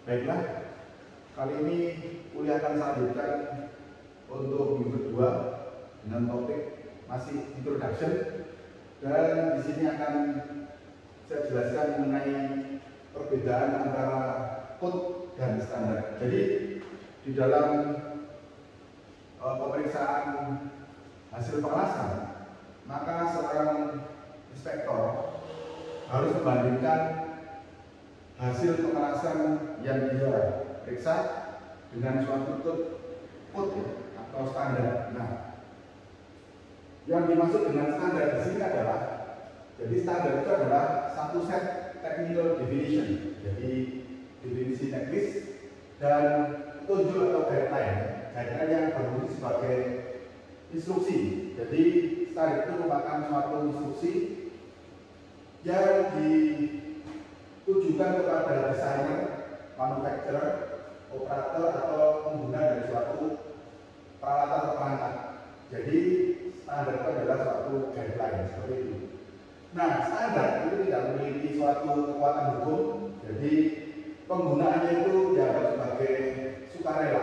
Baiklah, kali ini kuliah akan saya lanjutkan untuk minggu kedua dengan topik masih introduction, dan di sini akan saya jelaskan mengenai perbedaan antara code dan standar. Jadi di dalam pemeriksaan hasil pengawasan, maka seorang inspektor harus membandingkan hasil pemerasan yang dia periksa dengan suatu code atau standar. Nah, yang dimaksud dengan standar di sini adalah, jadi standar itu adalah satu set technical definition, jadi definisi teknis dan petunjuk atau guideline yang berfungsi sebagai instruksi. Jadi standar itu merupakan suatu instruksi yang ditujukan kepada desainer, manufacturer, operator atau pengguna dari suatu peralatan atau perangkat. Jadi standar itu adalah suatu guideline seperti itu. Nah, standar itu tidak memiliki suatu kekuatan hukum, jadi penggunaannya itu dianggap sebagai sukarela.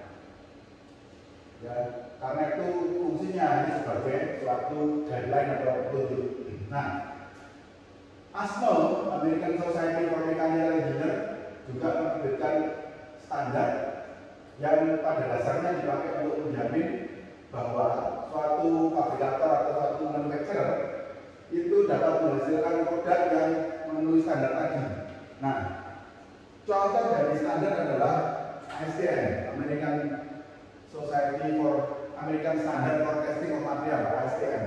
Ya, karena itu fungsinya hanya sebagai suatu guideline atau petunjuk. Nah, ASME, American Society for Mechanical Engineer, juga menerbitkan standar yang pada dasarnya dipakai untuk menjamin bahwa suatu fabrikator atau suatu manufacturer itu dapat menghasilkan produk yang memenuhi standar tadi. Nah, contoh dari standar adalah ASTM, American Standard for Testing of Material, ASTM.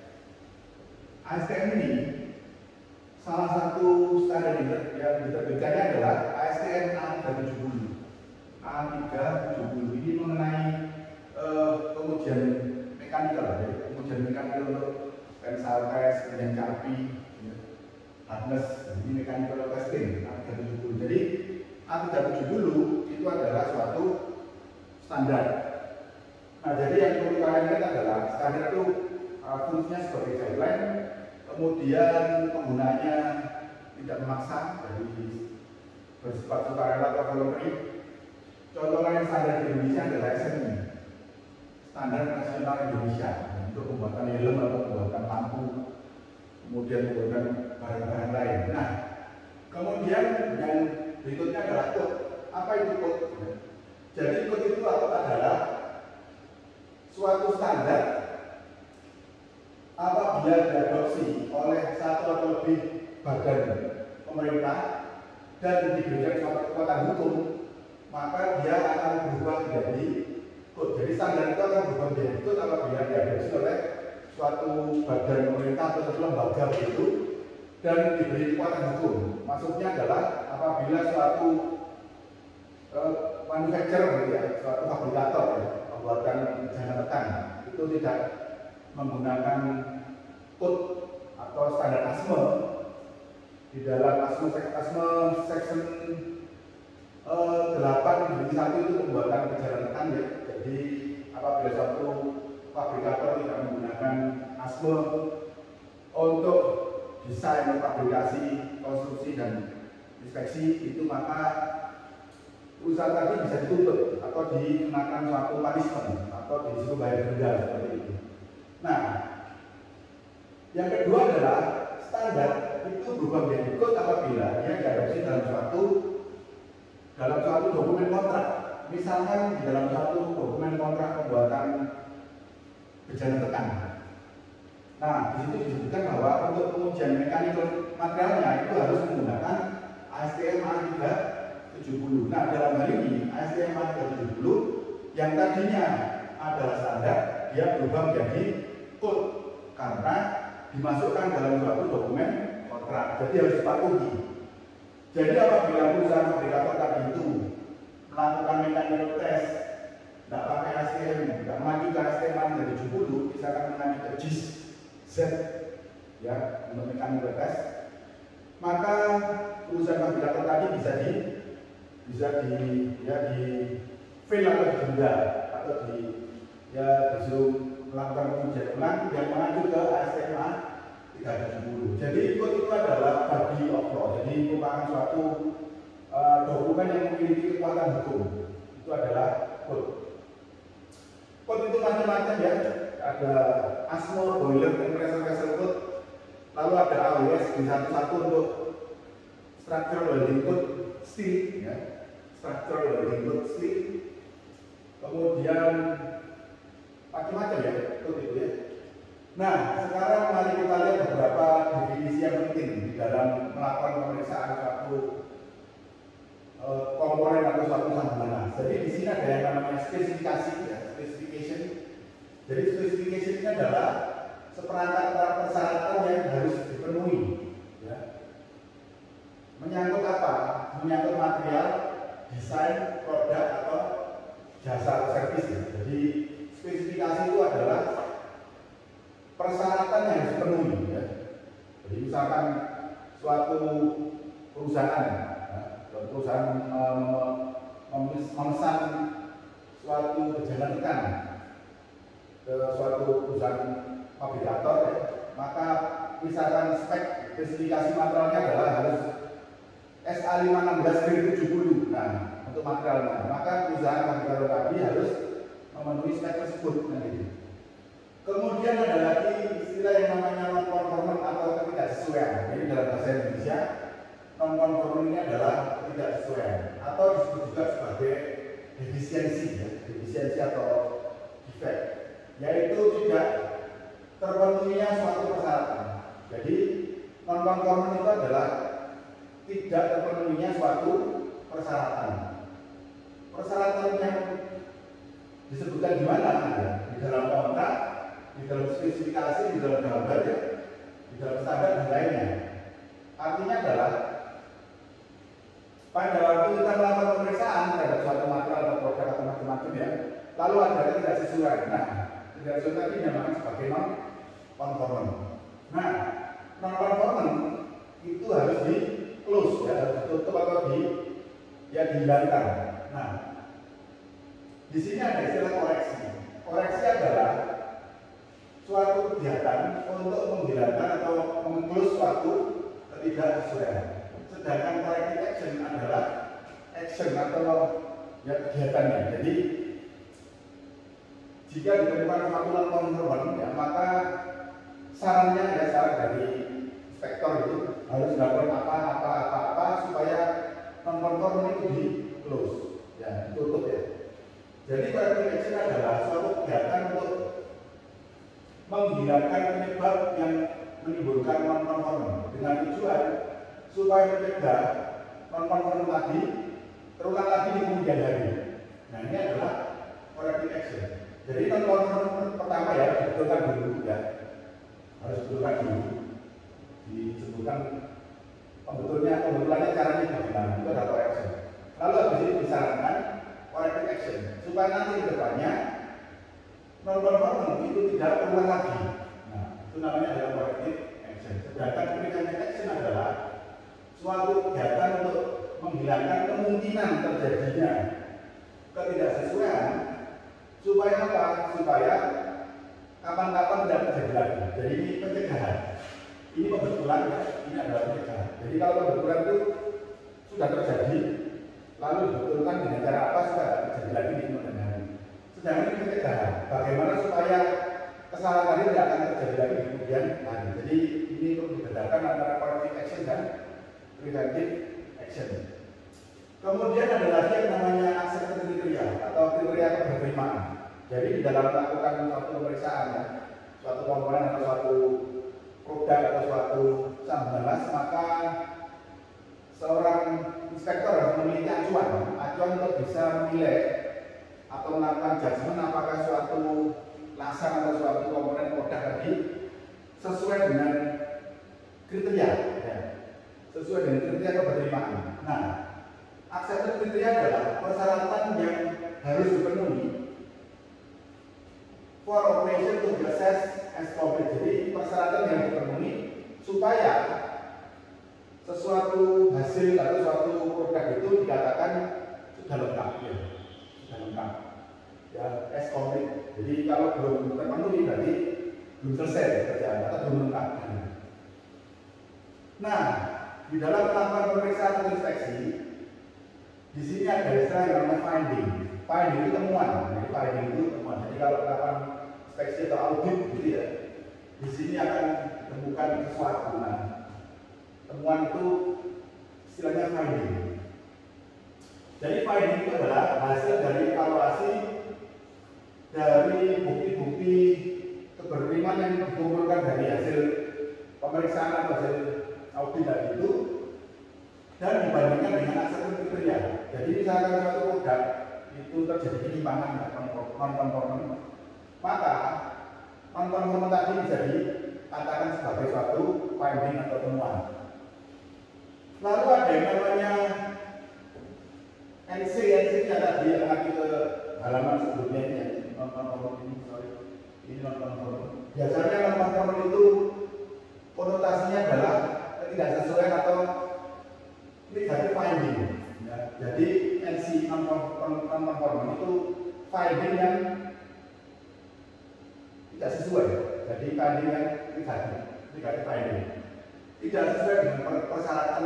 ASTM ini salah satu standar yang diterbitkannya adalah ASTM A370. A370 ini mengenai pengujian mekanikal, pengujian mekanikal untuk tensile test, kemudian capi, hardness, ini mechanical testing A370. Jadi A370 itu adalah suatu standar. Nah, jadi yang perlu kalian lihat adalah standar itu fungsinya sebagai guideline, kemudian penggunanya tidak memaksa, jadi bersifat sukarela atau voluntary. Contoh lain standar di Indonesia adalah SNI, Standar Nasional Indonesia, untuk pembuatan helm atau pembuatan lampu, kemudian pembuatan barang-barang lain. Nah, kemudian yang berikutnya adalah code. Apa itu code? Jadi code itu adalah suatu standar apabila diadopsi oleh satu atau lebih badan pemerintah dan diberikan suatu kekuatan hukum, maka dia akan berubah menjadi code. Jadi standar itu akan berubah menjadi code apabila diadopsi oleh suatu badan pemerintah atau suatu lembaga begitu dan diberi kekuatan hukum. Maksudnya adalah apabila suatu manufacturer, suatu fabrikator, pembuatan jangka tekan itu tidak menggunakan code atau standar ASME. Di dalam ASME section 8 jadi 1 itu pembuatan kejaran tekan, ya. Jadi apabila suatu fabrikator tidak menggunakan ASME untuk desain, fabrikasi, konstruksi dan inspeksi, itu maka perusahaan tadi bisa dituntut atau dikenakan suatu punishment atau disuruh bayar denda seperti itu. Nah, yang kedua adalah standar itu berubah menjadi code apabila dia diadopsi dalam suatu dokumen kontrak. Misalkan di dalam suatu dokumen kontrak pembuatan kejaran tekan. Nah, di situ disebutkan bahwa untuk pengujian mekanikal materialnya itu harus menggunakan ASTM A370. Nah, dalam hal ini ASTM A370 yang tadinya adalah standar, dia berubah menjadi code karena dimasukkan dalam suatu dokumen kontrak. Jadi harus dipatuhi. Jadi apabila perusahaan fabrikator tadi itu melakukan mechanical test, tidak pakai ASTM, tidak maju ke ASTM A370, misalkan mengacu ke JIS Z, ya, untuk mechanical test, maka perusahaan fabrikator tadi bisa di fail atau didenda atau disuruh melakukan pengujian ulang yang mengacu ke ASTM A370. Jadi code itu adalah body of law, jadi merupakan suatu dokumen yang memiliki kekuatan hukum. Itu adalah code. Code itu macam-macam ya. Ada ASMO, boiler, compressor, vessel code. Lalu ada AWS D11 untuk structural welding code steel, ya. Structural welding code steel. Kemudian macam-macam ya code itu ya. Nah, sekarang mari kita lihat beberapa definisi yang penting di dalam melakukan pemeriksaan suatu komponen atau suatu sambungan. Jadi di sini ada yang namanya spesifikasi, ya, specification. Jadi specification ini adalah seperangkat persyaratan yang harus dipenuhi. Ya. Menyangkut apa? Menyangkut material, desain, produk atau jasa atau servis. Ya. Jadi spesifikasi itu adalah persyaratan yang harus dipenuhi. Ya. Jadi misalkan suatu perusahaan, ya, perusahaan memesan suatu perjalanan ikan ke suatu perusahaan fabrikator, ya, maka misalkan spesifikasi materialnya adalah harus SA516-70. Nah, untuk materialnya, maka perusahaan fabrikator tadi harus memenuhi spek tersebut. Nah, gitu. Kemudian ada lagi istilah yang namanya non-conformant atau ketidaksesuaian. Jadi dalam bahasa Indonesia, non-conformant ini adalah ketidaksesuaian atau disebut juga sebagai defisiensi, ya, defisiensi atau defect, yaitu tidak terpenuhinya suatu persyaratan. Jadi non-conformant itu adalah tidak terpenuhinya suatu persyaratan. Persyaratan yang disebutkan di mana? Ya, di dalam kontrak, di dalam spesifikasi, di dalam gambar, ya, di dalam standar dan lainnya. Artinya adalah pada waktu kita melakukan pemeriksaan terhadap suatu material atau produk atau macam-macam, ya, lalu ada ketidaksesuaian. Nah, ketidaksesuaian tadi dinamakan sebagai non-conformant. Nah, non-conformant itu harus di close, ya, harus ditutup atau dihilangkan. Nah, di sini ada istilah koreksi. Koreksi adalah suatu kegiatan untuk menghilangkan atau mengklus suatu ketidaksesuaian. Sedangkan corrective action adalah action atau ya kegiatannya. Jadi jika ditemukan suatu non-conformant, ya, maka sarannya, ya, saran dari inspektor itu harus dilakukan apa supaya non-conformant itu di close, ya, ditutup, ya. Jadi corrective action adalah suatu kegiatan untuk menghilangkan penyebab yang menimbulkan non-conformant dengan tujuan supaya mencegah non-conformant tadi terulang lagi di kemudian hari. Nah, ini adalah corrective action. Jadi non-conformant pertama, ya, dibetulkan dulu, ya, harus dibetulkan dulu, disebutkan pembetulannya caranya bagaimana, itu adalah correction. Lalu habis itu disarankan corrective action supaya nanti ke depannya non-conformant itu tidak berulang lagi. Nah, itu namanya adalah corrective action. Sedangkan preventive action adalah suatu kegiatan untuk menghilangkan kemungkinan terjadinya ketidaksesuaian supaya apa? Supaya kapan-kapan tidak terjadi lagi. Jadi ini pencegahan. Ini pembetulan, ya, ini adalah pencegahan. Jadi kalau pembetulan itu sudah terjadi, lalu dibetulkan dengan cara apa supaya tidak terjadi lagi di kemudian hari. Sedangkan ini pencegahan. Bagaimana supaya kesalahan tadi tidak akan terjadi lagi di kemudian hari. Jadi ini perlu dibedakan antara corrective action dan preventive action. Kemudian ada lagi yang namanya acceptance kriteria atau kriteria keberterimaan. Jadi di dalam melakukan suatu pemeriksaan, ya, suatu komponen atau suatu produk atau suatu sambungan, maka seorang inspektor harus memiliki acuan untuk bisa menilai atau melakukan judgement apakah suatu lasan atau suatu komponen produk tadi sesuai dengan kriteria, ya, sesuai dengan kriteria keberterimaan. Nah, acceptance kriteria adalah persyaratan yang harus dipenuhi for operation to be assessed as complete. Jadi persyaratan yang dipenuhi supaya sesuatu hasil atau suatu produk itu dikatakan sudah lengkap, ya, sudah lengkap, ya, as complete. Jadi kalau belum terpenuhi berarti belum selesai kerjaan atau belum lengkap. Nah, di dalam melakukan pemeriksaan atau inspeksi, Di sini ada istilah yang namanya finding. Finding itu temuan. Jadi finding itu temuan. Jadi kalau melakukan inspeksi atau audit gitu ya, di sini akan ditemukan sesuatu. Nah, temuan itu istilahnya finding. Jadi finding itu adalah hasil dari evaluasi dari bukti-bukti keberpentingan yang dikumpulkan dari hasil pemeriksaan atau hasil audit tadi itu dan dibandingkan dengan asesmen kriteria. Jadi misalkan suatu produk itu terjadi penyimpangan non-konform, maka non-konform tadi bisa dikatakan sebagai suatu finding atau temuan. Lalu ada yang namanya NC yang tadi yang nanti ke halaman sebelumnya ini non-konform ini non-konform. Biasanya non-konform itu konotasinya adalah tidak sesuai atau negatif finding. Ya, jadi NC non-konform itu finding yang tidak sesuai. Jadi finding yang negatif finding. Tidak sesuai dengan persyaratan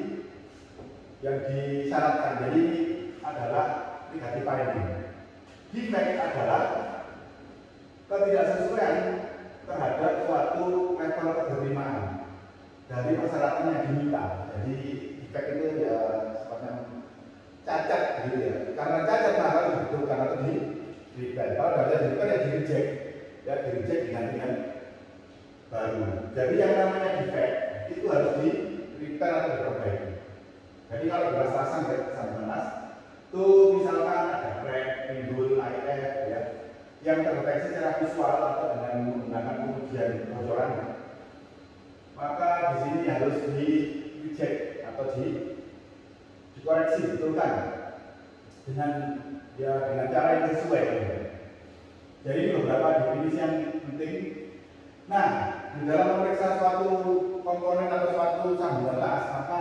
yang disyaratkan. Jadi adalah negatif finding. Defect adalah ketidaksesuaian terhadap suatu level keterlimaan dari persyaratan yang diminta. Jadi defect itu ya semacam cacat gitu ya. Karena cacat maka betul karena itu kalau ada itu kan ya di reject dengan baru. Jadi yang namanya defect itu harus di repair atau diperbaiki. Jadi kalau gelas pasang gelas itu misalkan ada crack, timbul, IF ya, yang terdeteksi secara visual atau dengan menggunakan pengujian kebocoran, maka di sini harus di reject atau dikoreksi, betulkan dengan cara yang sesuai. Jadi beberapa definisi yang penting. Nah, di dalam memeriksa suatu komponen atau suatu sambungan las, maka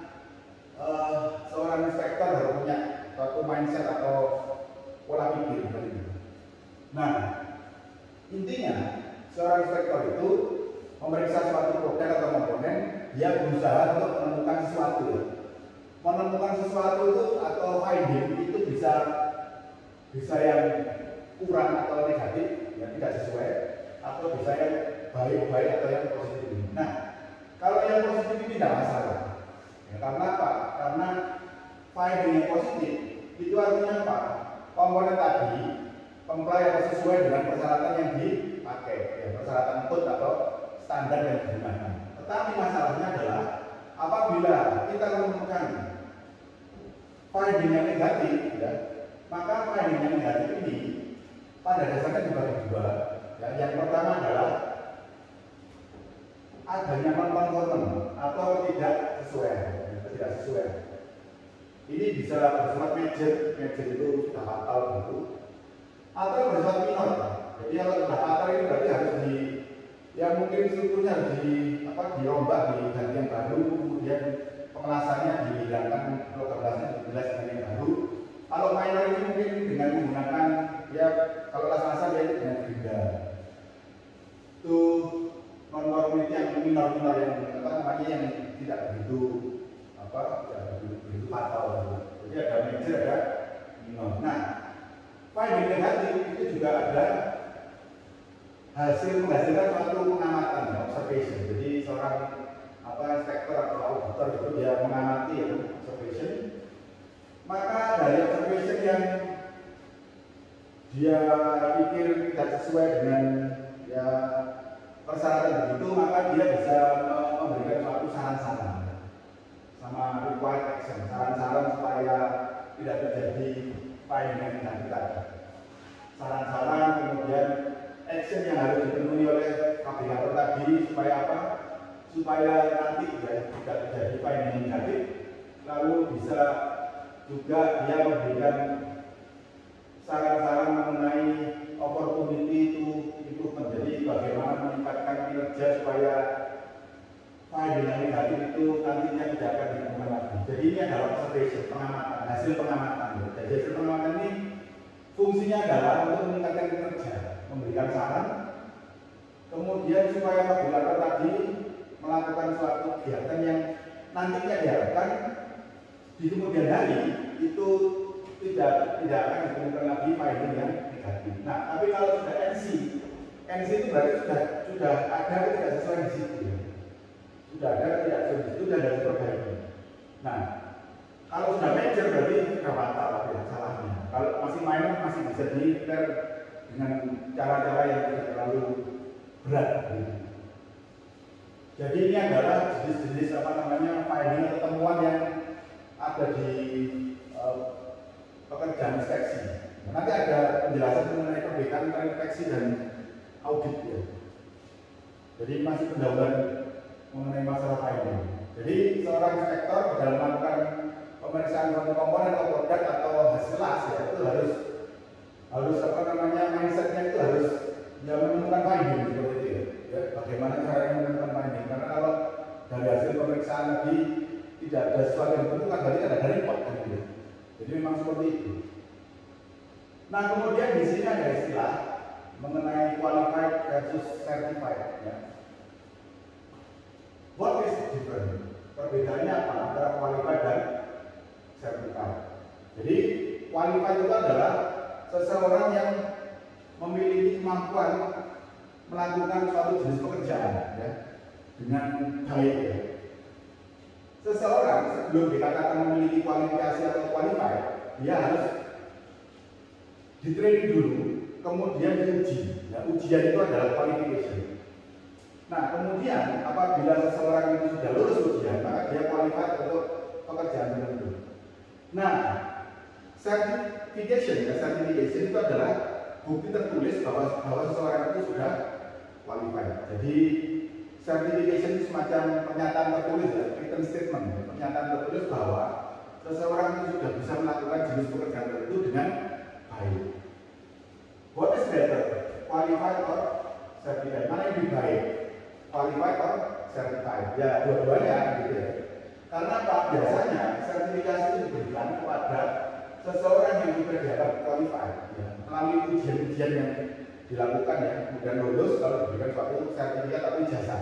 seorang inspektor harus punya suatu mindset atau pola pikir. Nah, intinya seorang inspektor itu memeriksa suatu produk atau komponen, dia berusaha untuk menemukan sesuatu. Menemukan sesuatu itu atau finding itu bisa yang kurang atau negatif, yang tidak sesuai, atau bisa yang baik-baik atau yang positif. Nah, kalau yang positif ini tidak masalah. Ya, karena apa? Karena finding yang positif itu artinya apa? Komponen tadi comply atau sesuai dengan persyaratan yang dipakai, ya, persyaratan put atau standar yang digunakan. Tetapi masalahnya adalah apabila kita menemukan finding yang negatif, ya, maka finding yang negatif ini pada dasarnya dibagi dua. Ya, yang pertama adalah adanya non-conform atau tidak sesuai. Ini bisa bersifat major itu sudah fatal gitu, atau bersifat minor. Jadi kalau sudah fatal ini berarti harus mungkin strukturnya harus dirombak, diganti yang baru, kemudian pengelasannya dihilangkan, lokalisasinya dijelas dengan yang baru. Kalau minor ini mungkin dengan menggunakan kalau las-lasan itu dengan gerinda. Itu non-conformity yang minor yang tidak begitu fatal. Jadi ada major, ada minor. Nah, finding negatif itu juga ada menghasilkan suatu pengamatan, observation. Jadi seorang inspektor atau auditor itu dia mengamati observation. Maka dari observation yang dia pikir tidak sesuai dengan persyaratan begitu, maka dia bisa memberikan suatu saran-saran sama required action, saran-saran supaya tidak terjadi finding yang negatif tadi. Saran-saran kemudian action yang harus dipenuhi oleh fabrikator tadi supaya apa? Supaya nanti tidak terjadi finding negatif. Lalu bisa juga dia memberikan saran-saran mengenai opportunity itu menjadi bagaimana meningkatkan kinerja supaya finding yang negatif itu nantinya tidak akan ditemukan lagi. Jadi ini adalah observation, pengamatan, hasil pengamatan. Jadi hasil pengamatan ini fungsinya adalah untuk meningkatkan kinerja, memberikan saran, kemudian supaya fabrikator tadi melakukan suatu kegiatan yang nantinya diharapkan di kemudian hari itu tidak akan ditemukan lagi finding yang negatif. Nah, tapi kalau sudah NC itu berarti sudah ada ketidaksesuaian di situ. Ya. Sudah ada ketidaksesuaian di situ dan harus diperbaiki. Nah, kalau sudah major berarti sudah fatal ya, salahnya. Kalau masih minor masih bisa di-repair dengan cara-cara yang tidak terlalu berat. Ya. Jadi ini adalah jenis-jenis finding atau temuan yang ada di pekerjaan inspeksi. Nanti ada penjelasan mengenai perbedaan antara inspeksi dan audit ya. Jadi masih pendahuluan mengenai masalah finding. Jadi seorang inspektor dalam melakukan pemeriksaan suatu komponen atau produk atau hasil las ya itu harus mindsetnya itu harus ya menemukan finding seperti itu ya. Bagaimana caranya menemukan finding? Karena kalau dari hasil pemeriksaan tadi tidak ada sesuatu yang ditentukan berarti ada report kan gitu. Jadi memang seperti itu. Nah kemudian di sini ada istilah mengenai qualified versus certified. Ya. What is the difference? Perbedaannya apa antara qualified dan certified? Jadi qualified itu adalah seseorang yang memiliki kemampuan melakukan suatu jenis pekerjaan ya, dengan baik. Ya. Seseorang sebelum dikatakan memiliki kualifikasi atau qualified, dia harus di-training dulu, kemudian diuji. Ya, ujian itu adalah qualification. Nah, kemudian apabila seseorang itu sudah lulus ujian, maka dia qualified untuk pekerjaan tertentu. Nah, certification itu adalah bukti tertulis bahwa seseorang itu sudah qualified. Jadi certification itu semacam pernyataan tertulis ya, written statement, ya, pernyataan tertulis bahwa seseorang itu sudah bisa melakukan jenis pekerjaan tertentu dengan baik. What is better, qualified or certified? Mana yang lebih baik, qualified or certified? Ya dua-duanya gitu ya. Karena Pak biasanya sertifikasi itu diberikan kepada seseorang yang sudah dianggap qualified, ya, melalui ujian-ujian yang dilakukan ya, kemudian lulus kalau diberikan suatu sertifikat atau ijazah.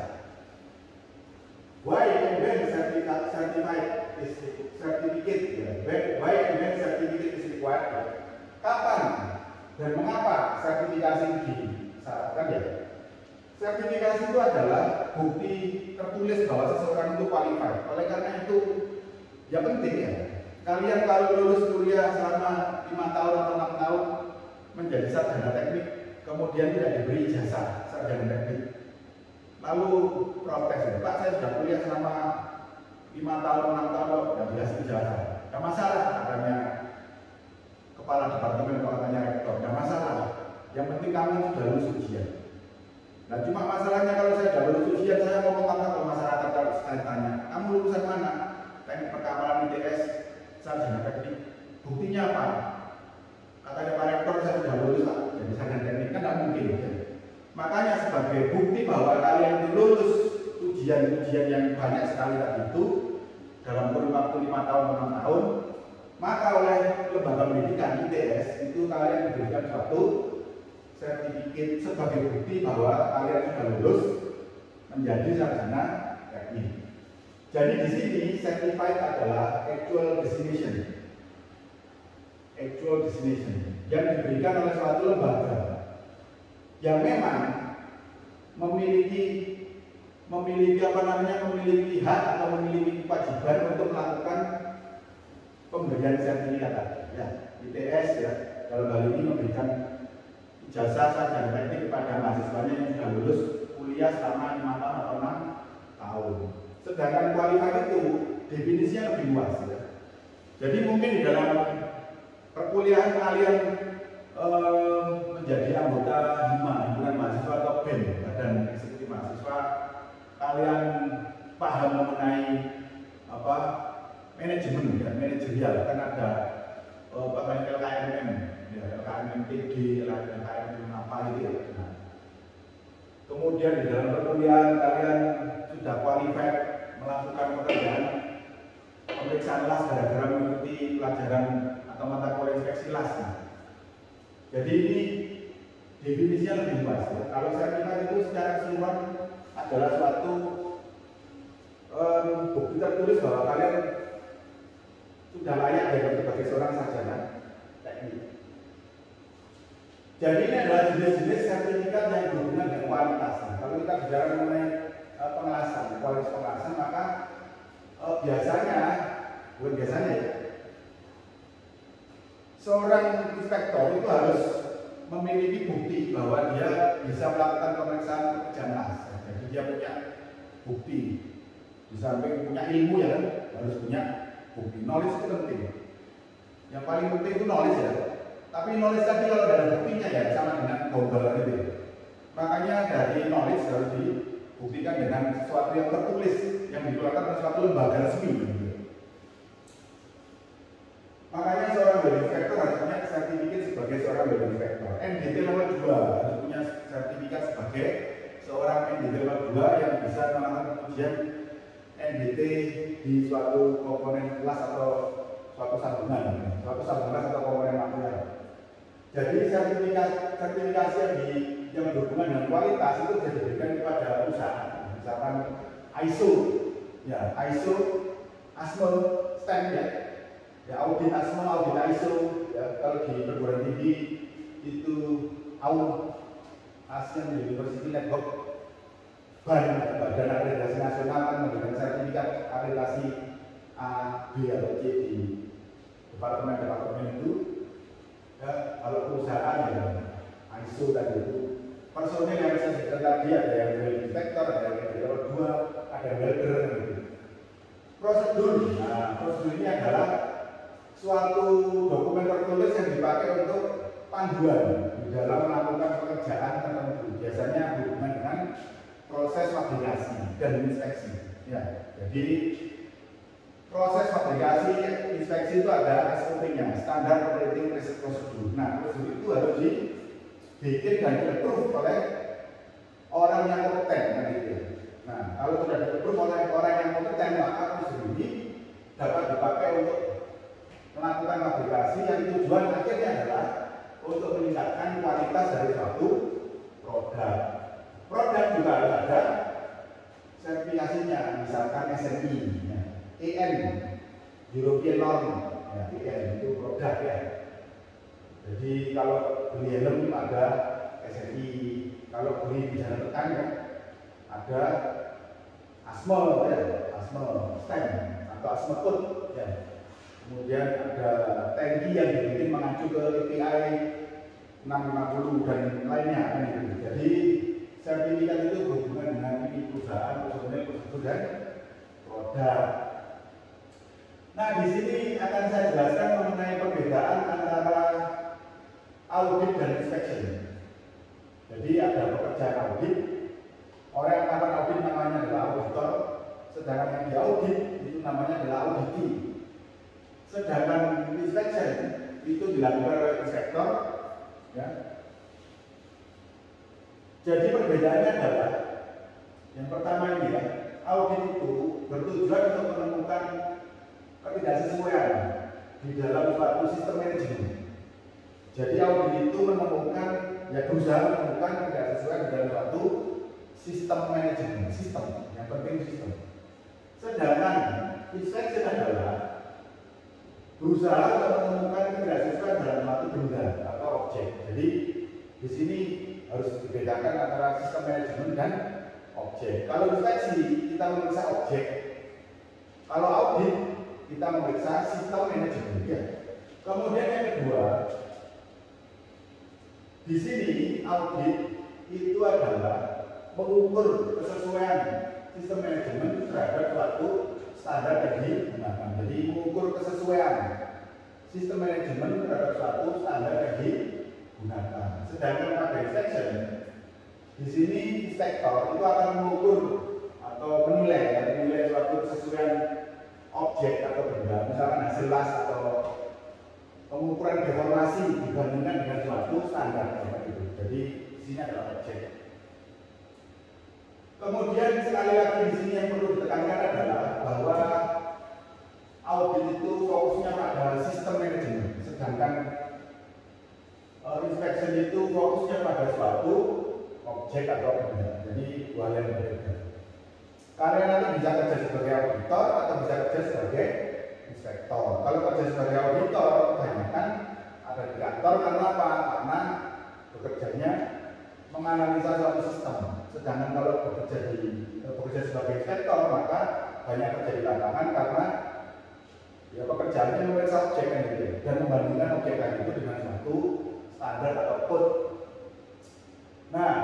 Why and when certificate ya? Why and when certificate is required? Ya? Kapan dan mengapa sertifikasi itu disyaratkan ya? Sertifikasi itu adalah bukti tertulis bahwa seseorang itu qualified. Oleh karena itu, ya penting ya. Kalian kalau lulus kuliah selama 5 tahun atau 6 tahun menjadi sarjana teknik, kemudian tidak diberi ijazah sarjana teknik, lalu protes ya, Pak saya sudah kuliah selama 5 tahun, 6 tahun, tidak dikasih ijazah. Tidak masalah katanya kepala departemen, katanya rektor, tidak masalah. Yang penting kamu sudah lulus ujian. Nah cuma masalahnya kalau saya sudah lulus ujian, saya ngomong apa ke masyarakat kalau saya tanya, kamu lulusan mana? Teknik perkapalan ITS, sarjana teknik. Buktinya apa? Katanya Pak Rektor saya sudah lulus Pak, jadi sarjana teknik kan tidak mungkin. Ya. Makanya sebagai bukti bahwa kalian lulus ujian-ujian yang banyak sekali tadi itu dalam kurun waktu 5 tahun 6 tahun, maka oleh lembaga pendidikan ITS itu kalian diberikan suatu sertifikat sebagai bukti bahwa kalian sudah lulus menjadi sarjana teknik. Jadi di sini certified adalah actual destination yang diberikan oleh suatu lembaga yang memang memiliki hak atau memiliki kewajiban untuk melakukan pemberian sertifikat. Ya, ITS ya dalam hal ini memberikan ijazah sarjana teknik kepada mahasiswanya yang sudah lulus kuliah selama 5 tahun atau 6 tahun. Sedangkan qualified itu definisinya lebih luas ya. Jadi mungkin di dalam perkuliahan kalian menjadi anggota himpunan mahasiswa atau BEM, Badan Eksekutif Mahasiswa, kalian paham mengenai manajemen ya, manajerial kan ada LKMM, ya, LKMMTD, LKMM apa gitu ya. Nah, kemudian di dalam perkuliahan kalian sudah qualified melakukan pekerjaan pemeriksaan las gara-gara mengikuti pelajaran atau mata kuliah inspeksi las. Nah, jadi ini definisinya lebih luas. Ya. Kalau sertifikat itu secara keseluruhan adalah suatu bukti tertulis bahwa kalian sebagai seorang sarjana teknik. Jadi ini adalah jenis-jenis sertifikat yang berhubungan dengan kualitas. Nah, kalau kita bicara mengenai pengelasan, kualitas pengelasan, maka biasanya, bukan biasanya ya, seorang inspektor itu harus memiliki bukti bahwa dia bisa melakukan pemeriksaan pekerjaan las. Jadi dia punya bukti, di samping punya ilmu ya, harus punya bukti. Knowledge itu penting. Yang paling penting itu knowledge ya. Tapi knowledge tadi kalau ada buktinya ya sama dengan gombalan itu. Makanya dari knowledge harus dibuktikan dengan sesuatu yang tertulis, yang dikeluarkan oleh suatu lembaga resmi. Makanya seorang building inspector harus punya sertifikat sebagai seorang building inspector. NDT level 2 harus punya sertifikat sebagai seorang NDT level 2 yang bisa melakukan ujian NDT di suatu komponen kelas atau suatu sambungan atau komponen material. Jadi sertifikasi yang berhubungan dengan kualitas itu bisa diberikan kepada perusahaan, misalkan ISO, ya ISO, ASME, STEM ya audit ASME, audit ISO, ya kalau di perguruan tinggi itu Asian University Network, Badan Akreditasi Nasional kan memberikan sertifikat akreditasi A, B atau C di departemen itu. Ya, kalau perusahaan ya ISO tadi itu personil yang saya sebutkan tadi ada yang building inspector, ada yang level 2, ada yang welder gitu. Prosedur ini adalah suatu dokumen tertulis yang dipakai untuk panduan di dalam melakukan pekerjaan tertentu. Biasanya berhubungan dengan proses fabrikasi dan inspeksi. Ya, jadi proses fabrikasi inspeksi itu ada SOP-nya, standar operating procedure. Nah, prosedur itu harus dibikin dan di-approve oleh orang yang kompeten kan gitu. Nah, kalau sudah di-approve oleh orang yang kompeten, maka prosedur ini dapat dipakai untuk melakukan fabrikasi yang tujuan akhirnya adalah untuk meningkatkan kualitas dari suatu produk. Produk juga harus ada sertifikasinya, misalkan SNI. EN, European Norm, ya, EN itu produk ya. Jadi kalau beli helm ada SNI, kalau beli bijana tekan ya ada ASME ya, ASME STEM atau ASME Code ya. Kemudian ada tangki yang dibikin mengacu ke API 650 dan lainnya kan itu. Jadi sertifikat itu berhubungan dengan ini perusahaan, personil, prosedur dan produk. Nah, di sini akan saya jelaskan mengenai perbedaan antara audit dan inspection. Jadi ada pekerjaan audit, orang yang melakukan audit namanya adalah auditor, sedangkan yang diaudit itu namanya adalah auditi. Sedangkan inspection itu dilakukan oleh inspektor, ya. Jadi perbedaannya adalah yang pertama ini ya, audit itu bertujuan untuk menemukan ketidaksesuaian di dalam suatu sistem manajemen. Jadi audit itu menemukan, ya berusaha menemukan ketidaksesuaian di dalam suatu sistem manajemen, sistem yang penting sistem. Sedangkan inspection adalah berusaha untuk menemukan ketidaksesuaian dalam suatu benda atau objek. Jadi di sini harus dibedakan antara sistem manajemen dan objek. Kalau inspeksi kita memeriksa objek, kalau audit kita memeriksa sistem manajemen ya. Kemudian yang kedua, di sini audit itu adalah mengukur kesesuaian sistem manajemen terhadap suatu standar yang digunakan. Jadi mengukur kesesuaian sistem manajemen terhadap suatu standar yang digunakan. Sedangkan pada inspection, di sini inspektor itu akan mengukur atau menilai suatu kesesuaian objek atau benda, misalkan hasil las atau pengukuran deformasi dibandingkan dengan suatu standar itu. Jadi di sini adalah objek. Kemudian sekali lagi di sini yang perlu ditekankan adalah bahwa audit itu fokusnya pada sistem manajemen, sedangkan inspection itu fokusnya pada suatu objek atau benda. Jadi dua hal yang berbeda. Kalian nanti bisa kerja sebagai auditor atau bisa kerja sebagai inspektor. Kalau kerja sebagai auditor, kebanyakan ada di kantor karena apa? Karena bekerjanya menganalisa suatu sistem. Sedangkan kalau bekerja sebagai inspektor, maka banyak kerja di lapangan karena ya pekerjaannya memeriksa objek kan gitu, dan membandingkan objek itu dengan suatu standar atau code. Nah,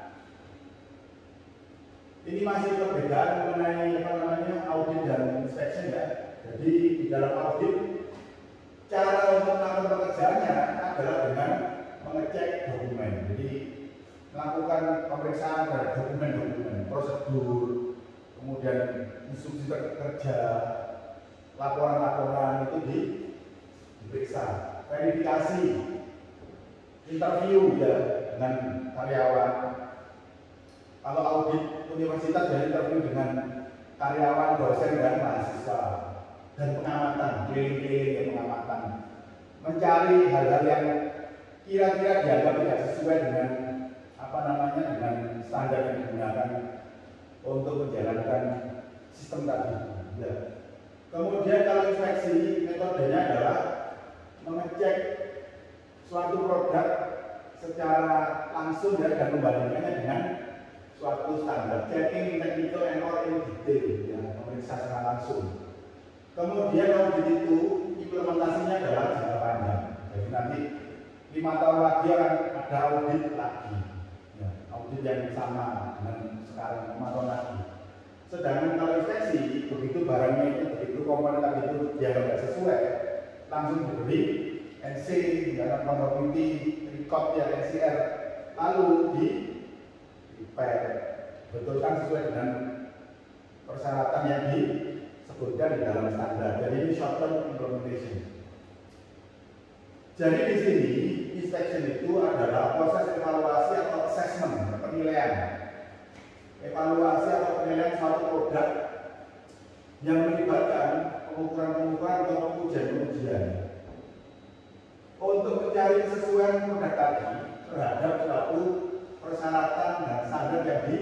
ini masih perbedaan mengenai audit dan inspection ya. Jadi di dalam audit, cara untuk melakukan pekerjaannya adalah dengan mengecek dokumen. Jadi melakukan pemeriksaan terhadap dokumen-dokumen, prosedur, kemudian instruksi kerja, laporan-laporan itu diperiksa, verifikasi, interview ya dengan karyawan. Kalau audit universitas dari interview dengan karyawan, dosen dan mahasiswa, dan pengamatan, keliling-keliling pengamatan, mencari hal-hal yang kira-kira dianggap tidak sesuai dengan dengan standar yang digunakan untuk menjalankan sistem tadi. Ya. Kemudian kalau inspeksi, metodenya adalah mengecek suatu produk secara langsung ya, dan membandingkannya dengan suatu standar, checking technical and or in detail, ya, memeriksa secara langsung. Kemudian audit itu implementasinya adalah jangka panjang. Jadi nanti 5 tahun lagi akan ada audit lagi, ya, audit yang sama dengan sekarang 5 tahun lagi. Sedangkan kalau inspeksi, begitu barangnya itu, begitu komponen tadi itu dianggap tidak sesuai, langsung diberi NC, ya, conformity record ya, NCR, lalu di repair, betulkan sesuai dengan persyaratan yang disebutkan di dalam standar. Jadi ini short term implementation. Jadi di sini inspection itu adalah proses evaluasi atau assessment, penilaian. Evaluasi atau penilaian suatu produk yang melibatkan pengukuran-pengukuran atau pengujian-pengujian untuk mencari kesesuaian produk tadi terhadap suatu persyaratan dan standar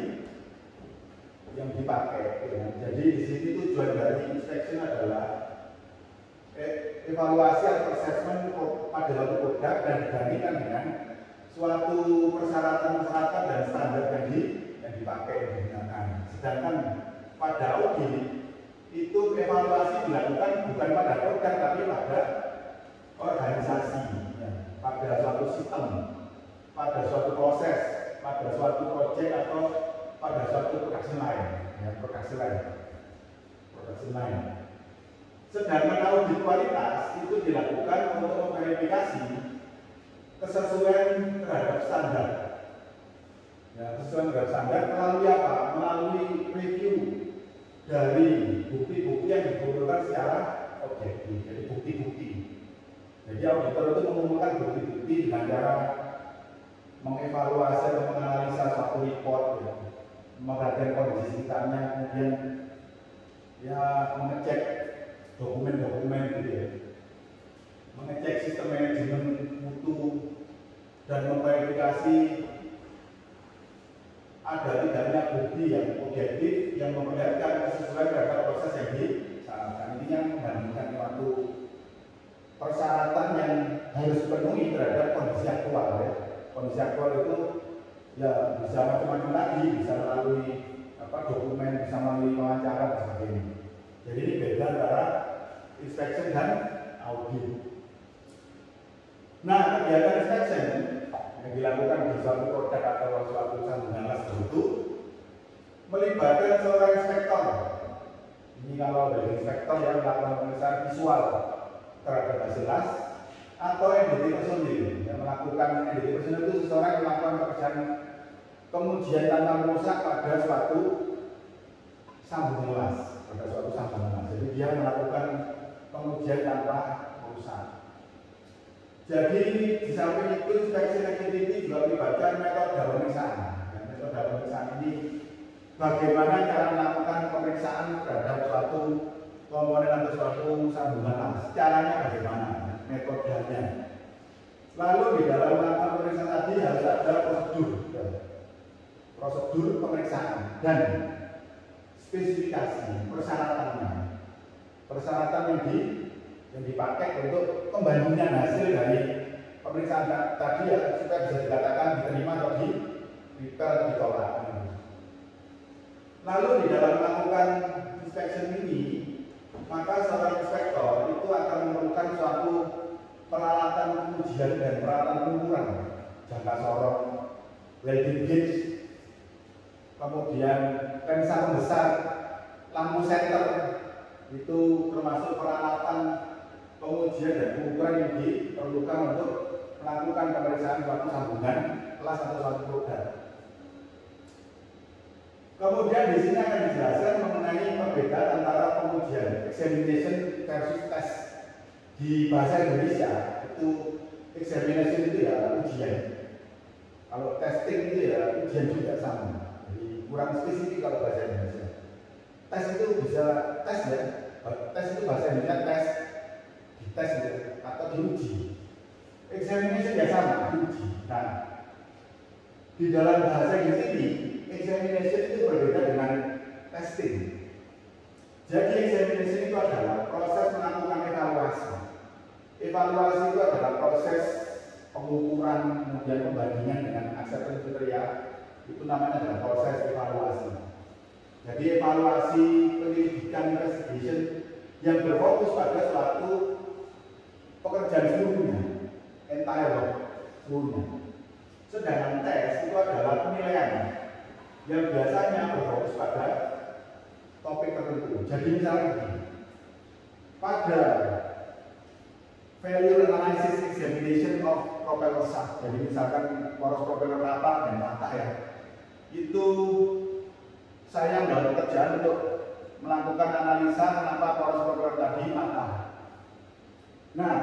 yang dipakai. Ya. Jadi di sini tujuan dari inspection adalah evaluasi atau assessment pada suatu produk dan dibandingkan dengan suatu persyaratan dan standar yang dipakai dan digunakan. Sedangkan pada audit itu evaluasi dilakukan bukan pada produk tapi pada organisasi, ya, pada suatu sistem, pada suatu proses, pada suatu proyek atau pada suatu production line, ya, production line. Sedangkan audit kualitas itu dilakukan untuk memverifikasi kesesuaian terhadap standar. Ya, sesuai dengan standar melalui apa? Melalui review dari bukti-bukti yang dikumpulkan secara objektif. Jadi bukti-bukti. Jadi auditor itu mengumpulkan bukti-bukti dengan cara mengevaluasi atau menganalisa suatu report, ya, memperhatikan kondisi sekitarnya, kemudian ya mengecek dokumen-dokumen gitu ya, mengecek sistem manajemen mutu dan memverifikasi ada tidaknya bukti yang objektif yang memperlihatkan kesesuaian terhadap proses yang disarankan. Intinya membandingkan suatu persyaratan yang harus dipenuhi terhadap kondisi aktual, ya. Kondisi aktual itu ya bisa macam-macam lagi, bisa melalui dokumen, bisa melalui wawancara dan sebagainya. Jadi ini beda antara inspection dan audit. Nah, kegiatan inspection yang dilakukan di suatu produk atau suatu sambungan las itu melibatkan seorang inspektor. Ini kalau dari inspektor yang melakukan pemeriksaan visual terhadap hasil las, atau NDT personil yang melakukan NDT personil itu seseorang yang melakukan pekerjaan pengujian tanpa merusak pada suatu sambungan las, Jadi dia melakukan pengujian tanpa merusak. Jadi di samping itu inspection activity juga melibatkan metode pemeriksaan. Metode pemeriksaan ini bagaimana cara melakukan pemeriksaan terhadap suatu komponen atau suatu sambungan las. Caranya bagaimana? Metodenya. Lalu di dalam melakukan pemeriksaan tadi harus ada prosedur pemeriksaan dan spesifikasi persyaratannya. persyaratan yang dipakai untuk pembandingan hasil dari pemeriksaan tadi ya, supaya bisa dikatakan diterima atau ditolak. Lalu di dalam melakukan inspection ini, maka seorang inspektor itu akan memerlukan suatu peralatan pengujian dan peralatan pengukuran, jangka sorong, welding gauge, kemudian lensa pembesar, lampu senter, itu termasuk peralatan pengujian dan pengukuran yang diperlukan untuk melakukan pemeriksaan suatu sambungan kelas atau suatu produk. Kemudian di sini akan dijelaskan mengenai perbedaan antara pengujian examination versus test. Di bahasa Indonesia itu examination itu ya ujian. Kalau testing itu ya ujian juga sama. Jadi kurang spesifik kalau bahasa Indonesia. Tes itu bisa tes ya. Tes itu bahasa Indonesia tes, dites ya, atau diuji. Examination ya sama, diuji. Nah, di dalam bahasa di sini examination itu berbeda dengan testing. Jadi examination itu adalah proses melakukan evaluasi. Evaluasi itu adalah proses pengukuran kemudian pembandingan dengan acceptance kriteria. Itu namanya adalah proses evaluasi. Jadi evaluasi penyelidikan investigation yang berfokus pada suatu pekerjaan seluruhnya, entire seluruhnya. Sedangkan tes itu adalah penilaian yang biasanya berfokus pada topik tertentu. Jadi misalnya begini, pada failure analysis examination of propeller shaft, jadi misalkan poros propeller rata dan patah ya, itu saya mendapat pekerjaan untuk melakukan analisa kenapa poros propeller tadi patah. Nah,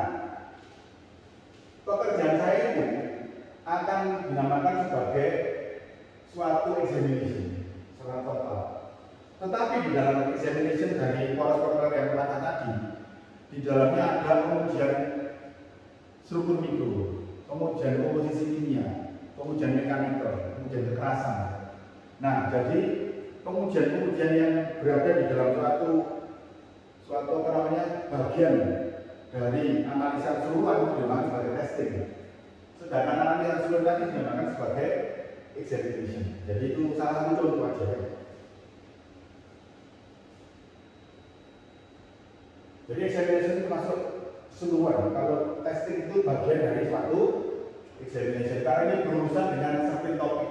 pekerjaan saya itu akan dinamakan sebagai suatu examination secara total. Tetapi di dalam examination dari poros propeller yang patah tadi, di dalamnya ada pengujian struktur mikro, pengujian komposisi kimia, pengujian mekanikal, pengujian kekerasan. Nah, jadi pengujian-pengujian yang berada di dalam suatu bagian dari analisa keseluruhan itu dinamakan sebagai testing. Sedangkan analisa keseluruhan tadi dinamakan sebagai examination. Jadi itu salah satu contoh aja ya. Jadi examination itu masuk keseluruhan. Kalau testing itu bagian dari suatu examination. Karena ini berurusan dengan certain topik.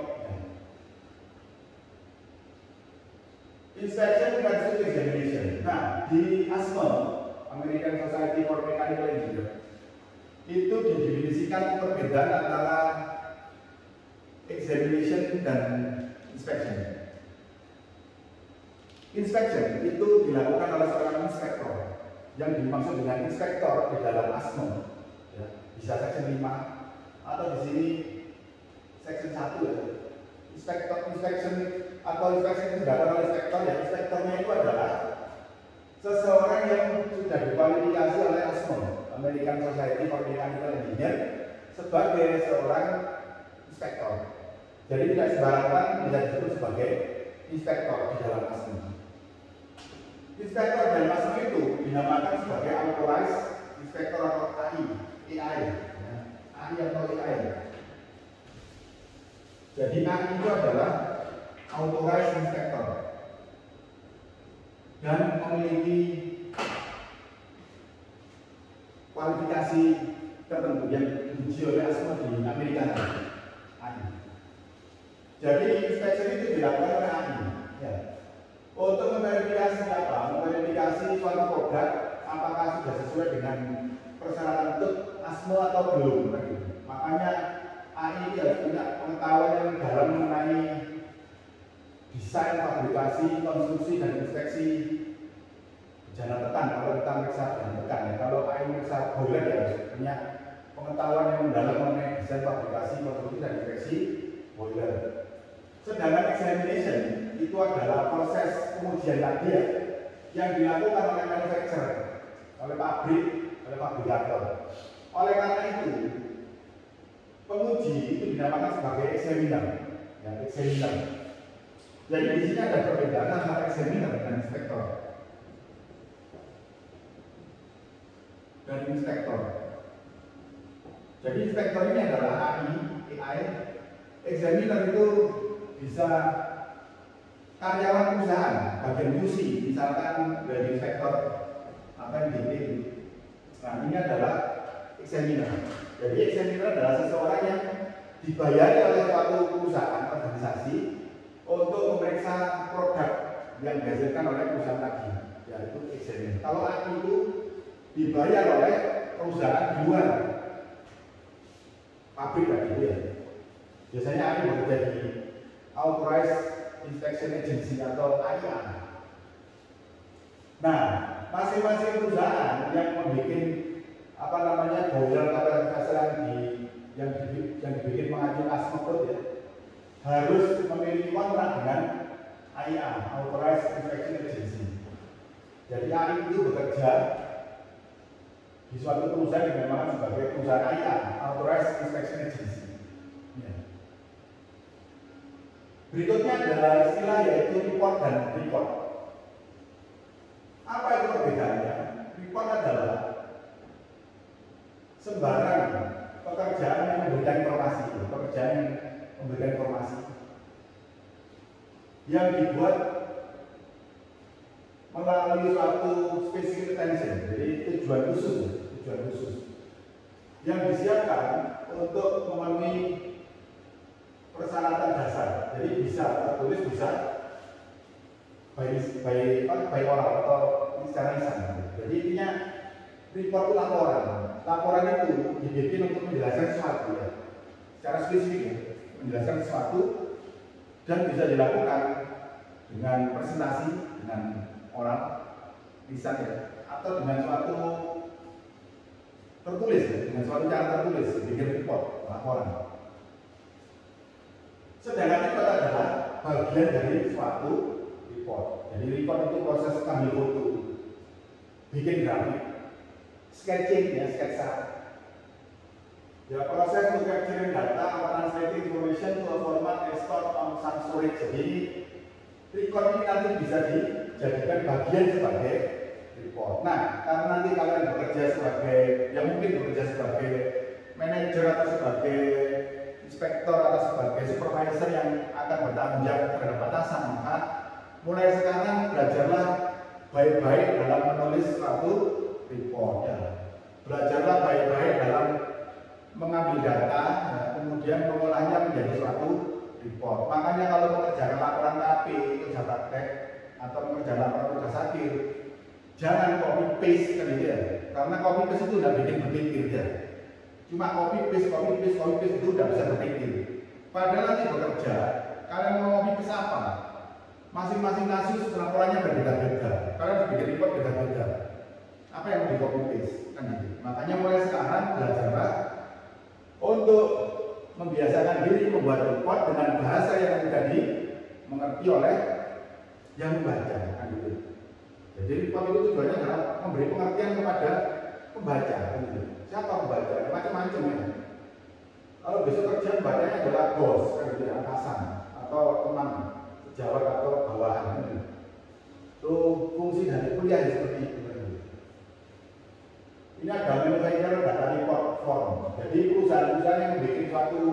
Inspection versus examination. Nah, di ASME, American Society for Mechanical Engineering, itu didefinisikan perbedaan antara examination dan inspection. Inspection itu dilakukan oleh seorang inspektor. Yang dimaksud dengan inspektor di dalam ASME, ya, bisa section 5 atau di sini section 1 ya. Inspection atau inspection itu dilakukan oleh inspektor ya. Inspektornya itu adalah seseorang yang sudah dikualifikasi oleh ASME, American Society for Mechanical Engineering, sebagai seorang inspektor. Jadi tidak sembarangan bisa disebut sebagai inspektor di dalam ASME. Inspektor dalam ASME itu dinamakan sebagai authorized inspektor atau AI, AI atau AI. Jadi AI itu adalah authorized inspektor dan memiliki kualifikasi tertentu yang diuji oleh ASME di Amerika. AI. Jadi inspection itu dilakukan oleh AI. Ya. Untuk memverifikasi apa? Memverifikasi suatu produk apakah sudah sesuai dengan persyaratan untuk ASME atau belum. Makanya AI harus punya pengetahuan yang dalam mengenai desain, fabrikasi, konstruksi, dan inspeksi bejana tekan. Kalau kita meriksa bejana tekan ya, kalau AI meriksa boiler ya harus punya pengetahuan yang mendalam mengenai desain, fabrikasi, konstruksi, dan inspeksi boiler. Sedangkan examination itu adalah proses pengujian tadi ya, yang dilakukan oleh manufacturer, oleh pabrik, oleh fabrikator. Oleh karena itu, penguji itu dinamakan sebagai examiner, ya, examiner. Jadi di sini ada perbedaan antara examiner dan inspektor. dan inspektor. Jadi inspektor ini adalah AI. Examiner itu bisa karyawan perusahaan, bagian QC, misalkan dari inspektor apa yang dipilih. Nah, ini adalah examiner. Jadi examiner adalah seseorang yang dibayari oleh suatu perusahaan organisasi untuk memeriksa produk yang dihasilkan oleh perusahaan tadi, yaitu examiner. Kalau AI itu dibayar oleh perusahaan di luar pabrik tadi ya. Biasanya AI bekerja di Authorized Inspection Agency atau AIA. Nah, masing-masing perusahaan yang membuat boiler kapal yang dibikin mengacu asmodot ya, harus memiliki kontrak dengan AIA, Authorized Inspection Agency. Jadi AI itu bekerja di suatu perusahaan yang memang sebagai perusahaan AIA, Authorized Inspection Agency. Ya. Berikutnya adalah istilah yaitu report dan record. Apa itu perbedaannya? Report adalah sembarang pekerjaan yang memberikan informasi, yang dibuat melalui suatu specific attention, jadi tujuan khusus yang disiapkan untuk memenuhi persyaratan dasar. Jadi bisa tertulis, bisa by oral atau secara lisan. Jadi intinya report itu laporan itu dibikin untuk menjelaskan sesuatu ya, secara spesifik ya, menjelaskan sesuatu dan bisa dilakukan dengan presentasi, dengan oral, lisan ya, atau dengan suatu tertulis ya, dengan suatu cara tertulis, bikin report, laporan. Sedangkan report adalah bagian dari suatu report. Jadi report itu proses ambil foto, bikin grafik, sketching ya, sketsa. Ya, proses untuk capturing data or translating information to a format and stored on some storage. Jadi record ini nanti bisa dijadikan bagian sebagai report. Nah, karena nanti kalian bekerja sebagai, ya mungkin bekerja sebagai manajer atau sebagai inspektor atau sebagai supervisor yang akan bertanggung jawab terhadap atasan, maka mulai sekarang belajarlah baik-baik dalam menulis suatu report ya. Belajarlah baik-baik dalam mengambil data ya, kemudian mengolahnya menjadi suatu report. Makanya kalau mengerjakan laporan KP, kerja praktek atau mengerjakan laporan tugas akhir, jangan copy paste kan gitu ya. Karena copy paste itu udah bikin berpikir ya. Cuma copy paste itu udah bisa berpikir. Padahal nanti bekerja, kalian mau copy paste apa? Masing-masing kasus laporannya berbeda-beda. Kalian bikin report beda-beda. Apa yang mau di copy paste kan gitu. Makanya mulai sekarang belajarlah untuk membiasakan diri membuat report dengan bahasa yang mudah dimengerti oleh yang membaca kan gitu. Jadi report itu tujuannya adalah memberi pengertian kepada pembaca kan gitu. Siapa pembaca? Macam-macam ya. Kalau besok kerja bacanya adalah bos kan gitu, atasan atau teman sejawat atau bawahan kan gitu. Itu fungsi dari kuliah seperti itu. Ini ada manufacturer data report form. Jadi perusahaan-perusahaan yang membuat suatu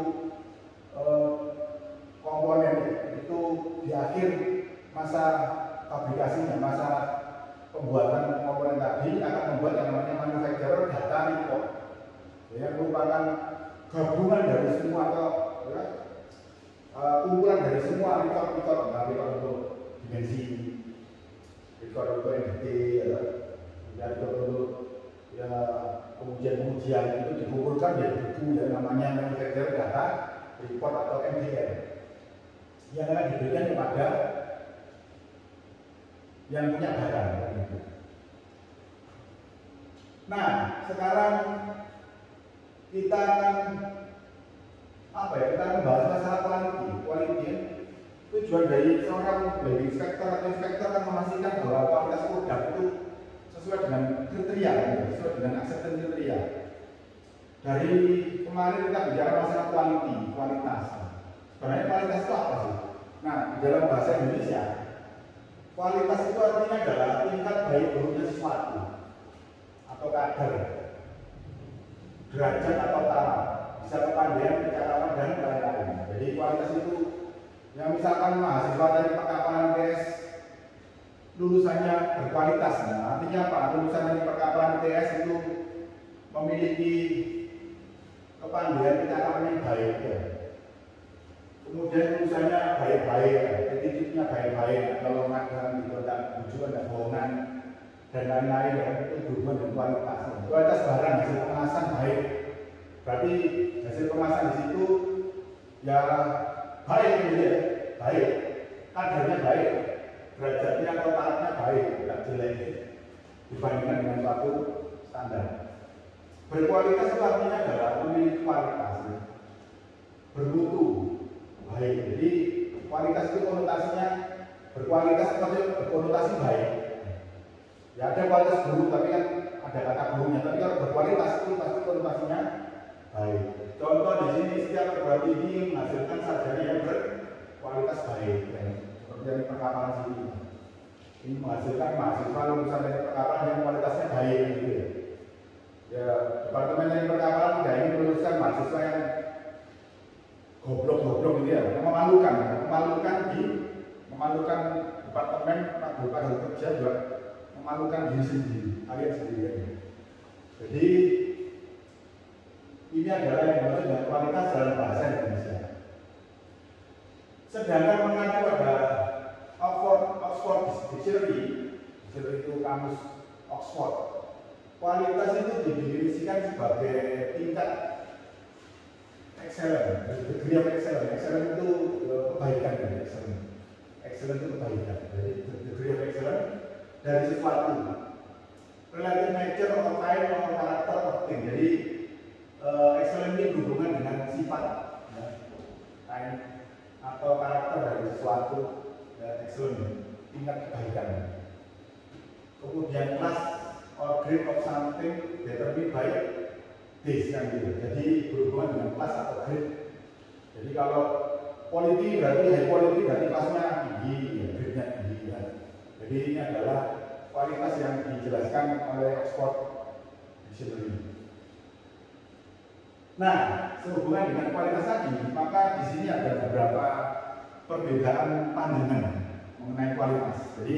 komponen itu di akhir masa fabrikasinya, masa pembuatan komponen tadi akan membuat yang namanya manufacturer data report, yang merupakan gabungan dari semua atau ya, kumpulan dari semua report untuk dimensi, report untuk NDT, ya, report untuk ya pengujian itu dikumpulkan menjadi buku yang namanya manufacturer data report atau MDR yang akan diberikan kepada yang punya barang. Nah, sekarang kita akan kita membahas masalah quality. Tujuan dari seorang inspektor atau inspektor akan memastikan bahwa kualitas produk itu sesuai dengan kriteria, sesuai dengan acceptance kriteria. Dari kemarin kita bicara masalah kualitas. Sebenarnya kualitas itu apa sih? Nah, di dalam bahasa Indonesia, kualitas itu artinya adalah tingkat baik buruknya sesuatu atau kadar. derajat atau taraf, bisa kepandaian, kecakapan dan lain-lain. Jadi kualitas itu, yang misalkan mahasiswa dari perkapalan ITS lulusannya berkualitas, nah, artinya apa? Lulusan dari perkapalan ITS itu memiliki kepandaian, kecakapan yang baik, ya. Kemudian lulusannya baik-baik, attitude-nya baik-baik, kalau magang gitu, tak tujuan, tak bohongan dan lain-lain, ya, itu berhubungan dengan kualitas. Kualitas barang, hasil pengemasan baik, berarti hasil pengemasan di situ ya baik, ya, baik, kadarnya baik, derajatnya atau tarafnya baik, tidak jelek dibandingkan dengan suatu standar. Berkualitas itu artinya adalah memiliki kualitas, ya, bermutu, baik. Jadi kualitas itu konotasinya, berkualitas itu berkonotasi baik. Ya ada kualitas buruk, tapi kan ada kata buruknya. Tapi kalau berkualitas itu pasti konotasinya baik. Contoh di sini setiap perguruan tinggi menghasilkan sarjana yang berkualitas baik, ya. Seperti yang perkapalan sini. Ini menghasilkan mahasiswa lulusan dari perkapalan yang kualitasnya baik, gitu ya. Ya departemen dari perkapalan tidak ingin meluluskan mahasiswa yang goblok-goblok gitu ya, memalukan departemen bukan kerja juga memalukan diri sendiri, kalian sendiri. Jadi ini adalah yang dimaksud dengan kualitas dalam bahasa Indonesia. Sedangkan mengacu pada Oxford Dictionary itu kamus Oxford, kualitas itu didefinisikan sebagai tingkat excellent, degree of excellent. Excellent itu kebaikan, excellent itu kebaikan. Jadi degree of excellent dari sesuatu, relative nature or kind or karakter of thing. Jadi excellent ini berhubungan dengan sifat, ya, kind atau karakter dari sesuatu, ya, excellent, tingkat kebaikan. Kemudian class or grade of something determined by this, kan gitu. Jadi berhubungan dengan kelas atau grade. Jadi kalau quality berarti high quality berarti kelasnya tinggi, ya, grade-nya tinggi, ya. Jadi ini adalah kualitas yang dijelaskan oleh Oxford Dictionary. Nah, sehubungan dengan kualitas tadi, maka di sini ada beberapa perbedaan pandangan mengenai kualitas. Jadi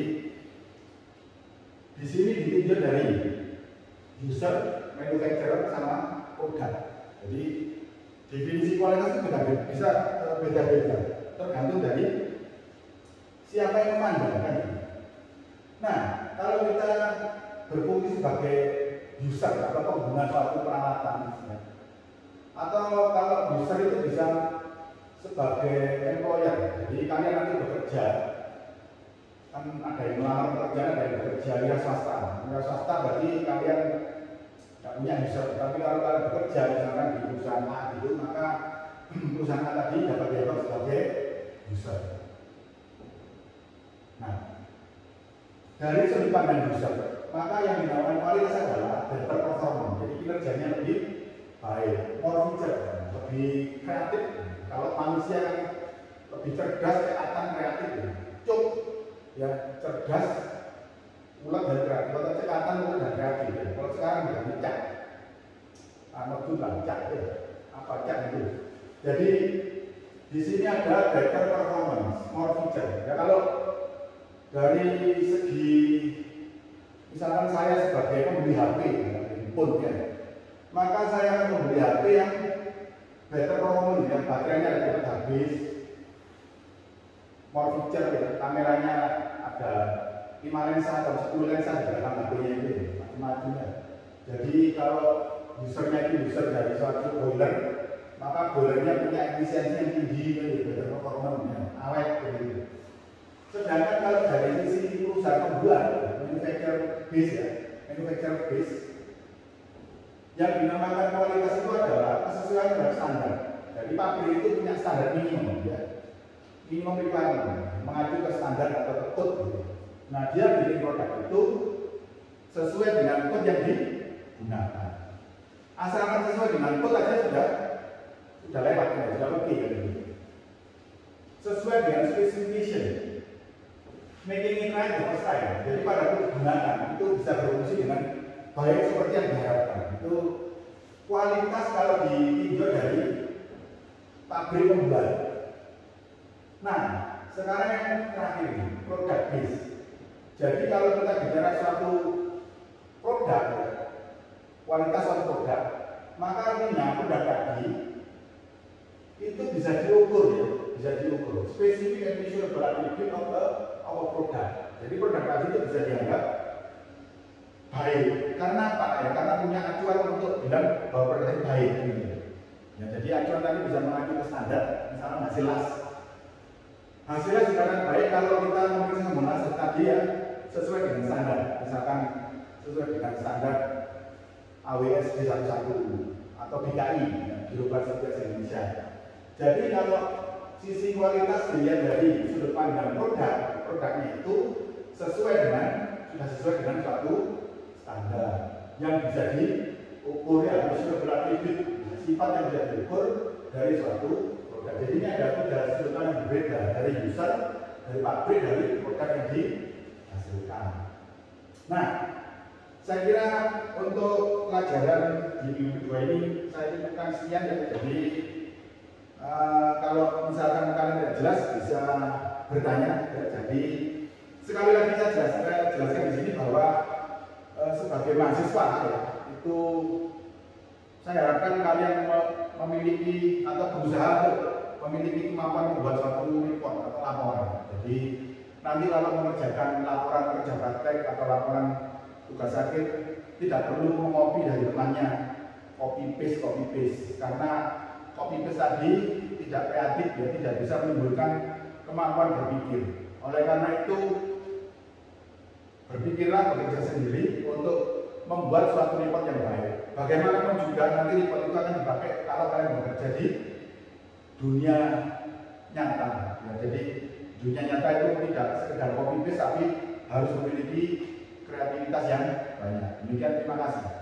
di sini ditinjau dari user, manufacturer, sama produk. Jadi definisi kualitas itu bisa beda-beda, tergantung dari siapa yang memandangkan. Nah, kalau kita berfungsi sebagai user atau pengguna suatu peralatan, ya, atau kalau user itu bisa sebagai employer. Jadi kalian nanti bekerja, kan ada yang melamar pekerjaan, ada yang bekerja wira swasta. Wira swasta berarti kalian tidak punya user, tapi kalau kalian bekerja misalkan di perusahaan A itu, maka perusahaan A tadi dapat dianggap sebagai user. Nah, dari sudut pandang user, maka yang dinamakan kualitas adalah better performance. Jadi kinerjanya lebih baik, more feature, lebih kreatif. Kalau manusia lebih cerdas, kelihatan kreatif, cuk, ya cerdas, ulet dan kreatif. Kalau cekatan ulet dan kreatif. Kalau sekarang sudah dicak, cak, ya, apa cak itu. Jadi di sini ada better performance, more feature. Ya kalau dari segi misalkan saya sebagai pembeli HP, handphone, ya, maka saya akan membeli HP yang better performance, yang baterainya tidak habis, more feature, ya, kameranya ada 5 lensa atau 10 lensa di belakang HP-nya itu, macam-macam, ya. Jadi kalau usernya itu user dari suatu boiler, maka boilernya punya efisiensi yang tinggi, jadi better performance, ya, awet begitu. Sedangkan kalau dari sisi perusahaan pembuat, manufacturer base, ya, manufacturer base, yang dinamakan kualitas itu adalah kesesuaian dengan standar. Jadi pabrik itu punya standar minimum, ya, minimum requirement, mengacu ke standar atau code, gitu. Nah, dia bikin produk itu sesuai dengan code yang digunakan. Asalkan sesuai dengan code aja sudah lewat, ya, sudah oke, gitu. Sesuai dengan specification, making it right the first time. Jadi pada penggunaan itu bisa berfungsi dengan baik seperti yang diharapkan. Itu kualitas kalau ditinjau dari pabrik pembuat. Nah, sekarang yang terakhir ini, produk base. Jadi kalau kita bicara suatu produk, kualitas suatu produk, maka artinya produk tadi itu bisa diukur ya, bisa diukur. Specific and measurable attribute of our product. Jadi produk tadi itu bisa dianggap baik. Karena apa ya? Karena punya acuan untuk bilang bahwa produk ini baik. Ya, jadi acuan tadi bisa mengacu ke standar, misalnya hasilnya juga baik kalau kita memeriksa hasil tadi ya sesuai dengan standar, misalkan sesuai dengan standar AWS D11 atau BKI, ya, Biro Klasifikasi Indonesia. Jadi kalau sisi kualitas dilihat dari sudut pandang produknya itu sudah sesuai dengan suatu standar yang bisa diukur ya, measurable attribute, sifat yang bisa diukur dari suatu produk. Jadi ini ada tiga sudut pandang yang berbeda dari user, dari pabrik, dari produk yang dihasilkan. Nah, saya kira untuk pelajaran di minggu kedua ini saya cukupkan sekian ya. Jadi kalau misalkan kalian tidak jelas bisa bertanya ya. Jadi sekali lagi saya jelaskan di sini bahwa sebagai mahasiswa ya, itu saya harapkan kalian memiliki atau berusaha untuk memiliki kemampuan membuat suatu report atau laporan. Jadi nanti kalau mengerjakan laporan kerja praktek atau laporan tugas akhir tidak perlu mengopi dari temannya, copy paste karena copy paste tadi tidak kreatif ya, tidak bisa menimbulkan kemampuan berpikir. Oleh karena itu berpikirlah bekerja sendiri untuk membuat suatu report yang baik. Bagaimanapun juga nanti report itu akan dipakai kalau kalian bekerja di dunia nyata. Ya, jadi dunia nyata itu tidak sekedar copy paste tapi harus memiliki kreativitas yang banyak. Demikian, terima kasih.